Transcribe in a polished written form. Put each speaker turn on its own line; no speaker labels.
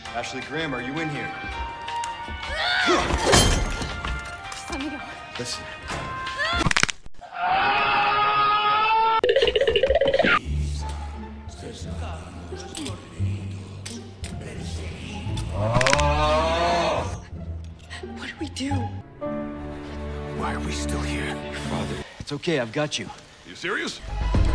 Ashley Graham, are you in here?
Just let me go.
Listen.
What do we do?
Why are we still here?
Father. It's okay, I've got you.
You serious?